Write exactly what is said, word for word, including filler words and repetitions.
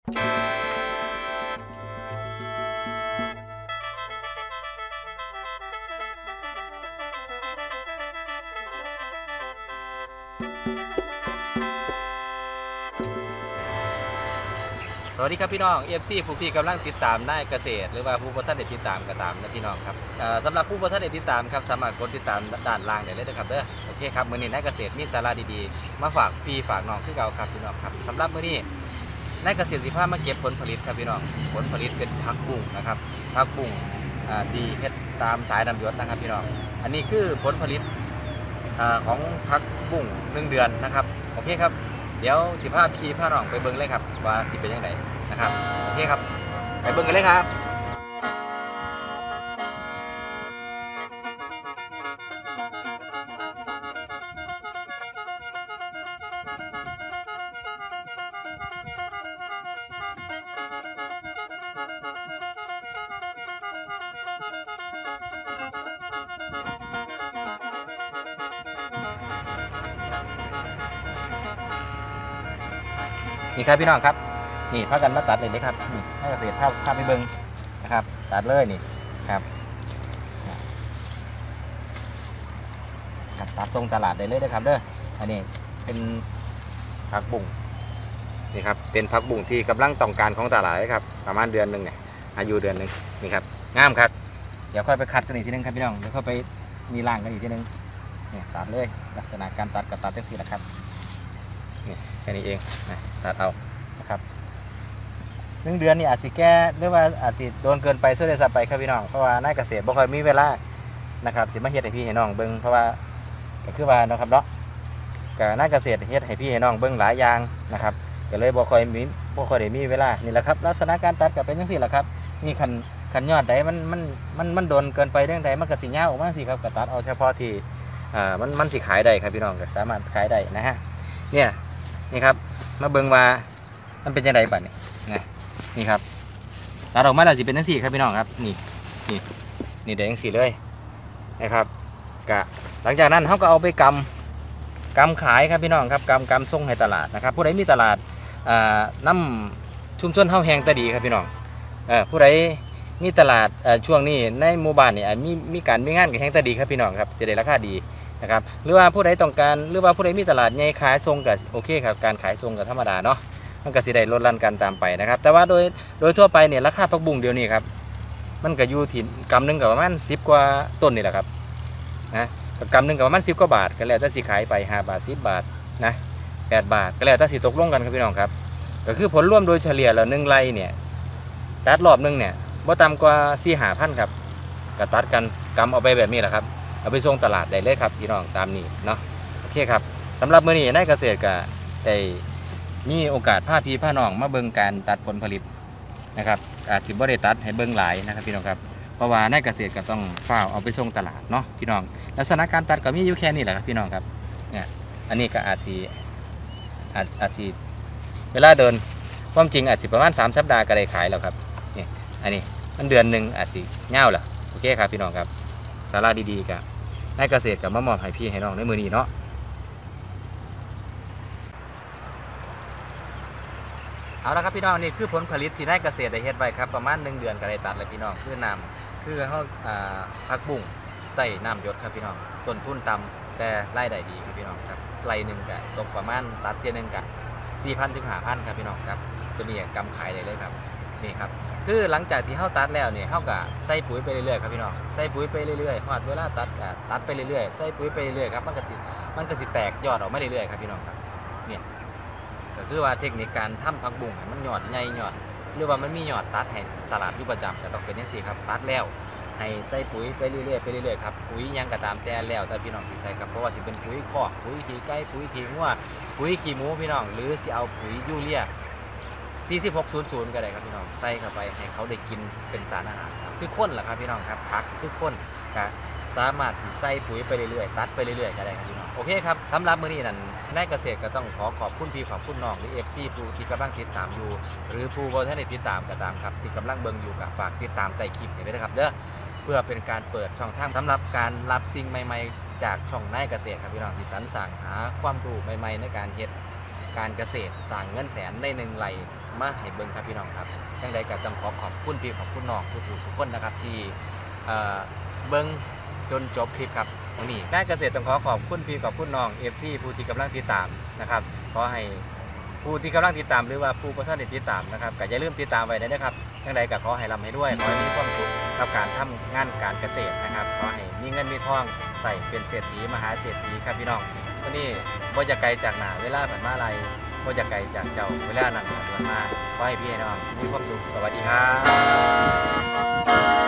สวัสดีครับพี่น้อง เอฟ ซี ผู้ที่กำลังติดตามนายเกษตรหรือว่าผู้บริษัทเด็ดติดตามก็ตามนะพี่น้องครับสำหรับผู้บริษัทเด็ดติดตามครับสามารถกดติดตามด้านล่างได้เลยนะครับเด้อโอเคครับมื้อนี้นายเกษตรมีสาระดีๆมาฝากพี่ฝากน้องที่เราครับพี่น้องครับสำหรับมื้อนี้นายเกษตรสิพามาเก็บผลผลิตครับพี่น้องผลผลิตเป็นผักบุ้งนะครับผักบุ้งที่เฮ็ดตามสายน้ำหยดนะครับพี่น้องอันนี้คือผลผลิตของผักบุ้งหนึ่งเดือนนะครับโอเคครับเดี๋ยวสิพาพี่พาน้องไปเบิ่งเลยครับว่าสิเป็นยังไงนะครับโอเคครับไปเบิ่งกันเลยครับนี่ครับพี่น้องครับนี่พากันมาตัดเลยนะครับนี่ให้เกษตรภาพภาพไปเบิ้งนะครับตัดเลยนี่ครับตัดทรงตลาดได้เลยนะครับเด้ออันนี้เป็นผักบุ้งนี่ครับเป็นผักบุ้งที่กำลังต้องการของตลาดเลยครับประมาณเดือนหนึ่งเนี่ยอายุเดือนหนึ่งนี่ครับงามครับเดี๋ยวค่อยไปคัดกันอีกทีนึงครับพี่น้องเดี๋ยวค่อยไปมีล่างกันอีกทีนึงเนี่ยตัดเลยลักษณะการตัดกับตัดเป็นสีแหละครับนี่แค่นี้เองนะตัดเอานะครับหนึ่งเดือนนี่อาจสิแก้หรือว่าอาจสิโดนเกินไปช่วยได้สับไปครับพี่น้องเพราะว่านายเกษตรบ่ค่อยมีเวลานะครับสิมาเฮ็ดให้พี่ให้น้องเบิ่งเพราะว่าก็คือว่าเนาะครับเนาะก็นายเกษตรเฮ็ดให้พี่ให้น้องเบิ่งหลายอย่างนะครับก็เลยบ่ค่อยมีบ่ค่อยได้มีเวลานี่แหละครับลักษณะการตัดก็เป็นจังซี่แหละครับนี่คันคันยอดใดมันมันมันมันโดนเกินไปเรื่องใดมันก็สิยาวออกมาสิครับก็ตัดเอาเฉพาะที่อ่ามันมันสิขายได้ครับพี่น้องก็สามารถขายได้นะฮะเนี่ยนี่ครับมาเบิ่งว่ามันเป็นจังได๋บัดนี้นะนี่ครับตัดออกมาแล้วสิเป็นจังซี่ครับพี่น้องครับนี่นี่นี่ได้จังซี่เลยนะครับกะหลังจากนั้นเขาก็เอาไปกำกำขายครับพี่น้องครับกำกำส่งให้ตลาดนะครับผู้ใดมีตลาดน้ำชุมชนเฮาแห้งตะดีครับพี่น้องผู้ใดมีตลาดช่วงนี้ในหมู่บ้านนี่มีมีการมีงานกับแห้งตะดีครับพี่น้องครับเสียได้ราคาดีนะครับหรือว่าผู้ใดต้องการหรือว่าผู้ใดมีตลาดใหญ่ขายส่งกับโอเคครับการขายส่งกับธรรมดาเนาะมันก็สิได้ลดลั่นกันตามไปนะครับแต่ว่าโดยโดยทั่วไปเนี่ยราคาผักบุ้งเดียวนี้ครับมันก็อยู่ที่กำหนึ่งกับประมาณสิบกว่าต้นนี่แหละครับนะกำหนึ่งกับประมาณสิบกว่าบาทก็แล้วแต่สิขายไปห้าบาทสิบบาทนะแปดบาทก็แล้วแต่สิตกลงกันครับพี่น้องครับก็คือผลรวมโดยเฉลี่ยแล้วหนึ่งไร่เนี่ยตัดรอบหนึ่งเนี่ยบ่ต่ำกว่าสี่ห้าพันครับก็ตัดกันกำเอาไปแบบนี้แหละครับเอาไปส่งตลาดได้เลยครับพี่น้องตามนี้เนาะโอเคครับสำหรับมื้อนี้นายเกษตรก็ได้มีโอกาสพาพี่พาน้องมาเบิ่งการตัดผลผลิตนะครับอาจสิบ่ได้ตัดให้เบิ่งหลายนะครับพี่น้องครับเพราะว่านายเกษตรก็ต้องฝ้าเอาไปส่งตลาดเนาะพี่น้องลักษณะการตัดก็มีอยู่แค่นี้แหละครับพี่น้องครับเนี่ยอันนี้ก็อาจสิอาจอาจสิเวลาเดินความจริงอาจสิประมาณสามสัปดาห์ก็ได้ขายแล้วครับนี่อันนี้มันเดือนหนึ่งอาจสิเง่าแหละโอเคครับพี่น้องครับสาระดีๆกับนายเกษตรกับมามอบให้พี่ให้น้องในมือนี้เนาะเอาละครับพี่น้องนี่คือผลผลิตที่นายเกษตรได้เฮ็ดไว้ครับประมาณหนึ่งเดือนก็ได้ตัดเลยพี่น้องคือน้ำคือเขาผักบุ้งใส่น้ำหยดครับพี่น้องต้นทุนต่ำแต่รายได้ดีครับพี่น้องครับไร่หนึ่งก็ตกประมาณตัดเทียนึงก็สี่พันถึงห้าพันครับพี่น้องครับตัวนี้กำขายได้เลยครับนี่ครับคือหลังจากที่เขาตัดแล้วเนี่ยเขาก็ใส่ปุ๋ยไปเรื่อยๆครับพี่น้องใส่ปุ๋ยไปเรื่อยๆฮอดเวลาตัดก็ตัดไปเรื่อยๆใส่ปุ๋ยไปเรื่อยๆครับมันก็สิมันก็สิแตกยอดออกมาเรื่อยๆครับพี่น้องครับเนี่ยก็คือว่าเทคนิคการทำผักบุ้งมันหยอดใหญ่หยอดหรือว่ามันมีหยอดตัดให้ตลาดอยู่ประจำก็ต้องเป็นอย่างนี้ครับตัดแล้วให้ใส่ปุ๋ยไปเรื่อยๆไปเรื่อยๆครับปุ๋ยยังก็ตามแต่แล้วแต่พี่น้องสิใส่ครับเพราะว่าสิเป็นปุ๋ยคอกปุ๋ยขี้ไก่ปุ๋ยขี้งัวปุ๋ยขี้หมูพี่น้องหรือสิเอาปุ๋ยยูเรียสี่สิบหกศูนย์ศูนย์ก็ได้ครับพี่น้องใส่เข้าไปให้เขาได้กินเป็นสารอาหารคือข้นแหละครับพี่น้องครับผักคือข้นก็สามารถใส่ปุ๋ยไปเรื่อยๆตัดไปเรื่อยๆก็ได้ครับพี่น้องโอเคครับสำหรับมื้อนี้นั่นนายเกษตรก็ต้องขอขอบคุณพี่ขอบคุณน้องหรือ เอฟ ซี ผู้ที่กำลังติดตามอยู่หรือผู้บ่ทันได้ติดตามก็ตามครับที่กำลังเบิ่งอยู่ก็ฝากติดตามใต้คลิปนี้ด้วยนะครับเด้อเพื่อเป็นการเปิดช่องทางสำหรับการรับสิ่งใหม่ๆจากช่องนายเกษตรครับพี่น้องที่สรรสร้างหาความรู้ใหม่ๆในการเฮ็ดการเกษตรสร้างเงินแสนในหนึ่งไร่มาให้เบิ่งครับพี่น้องครับจังใดก็ต้องขอขอบคุณพี่ขอบคุณน้องทุกๆทุกคนนะครับที่เอ่อเบิ่งจนจบคลิปครับวันนี้นายเกษตรต้องขอขอบคุณพี่ขอบคุณน้อง เอฟ ซี ผู้ที่กำลังติดตามนะครับขอให้ผู้ที่กำลังติดตามหรือว่าผู้ประสานติดตามนะครับก็อย่าลืมติดตามไว้นะครับจังใดก็ขอให้ร่ำให้ด้วยขอให้มีความสุขกับการทำงานการเกษตรนะครับขอให้มีเงินมีทองใส่เป็นเศรษฐีมหาเศรษฐีครับพี่น้องวันนี้บ่จะไกลจากหนาเวลาผ่านมาอะไรบ่จะไกลจากเจ้าเวลานั้นผ่านมาขอให้พี่น้องมีความสุขสวัสดีครับ